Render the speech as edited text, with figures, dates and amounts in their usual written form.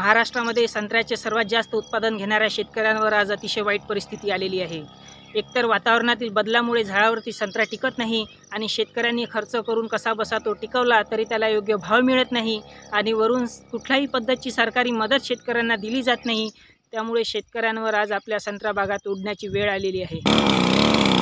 महाराष्ट्रामध्ये संत्र्याचे सर्वात जास्त उत्पादन घेणाऱ्या शेतकऱ्यांवर आज अतिशय वाईट परिस्थिती आलेली आहे। एकतर वातावरणातील बदलामुळे झाडावरती संत्रा टिकत नाही आणि शेतकऱ्यांनी खर्च करून कसाबसा तो टिकवला तरी त्याला योग्य भाव मिळत नाही आणि वरून कुठल्याही पद्धतीची सरकारी मदत शेतकऱ्यांना दिली जात नाही। त्यामुळे शेतकऱ्यांवर आज आपल्या संत्रा बागात उडण्याची वेळ आलेली आहे।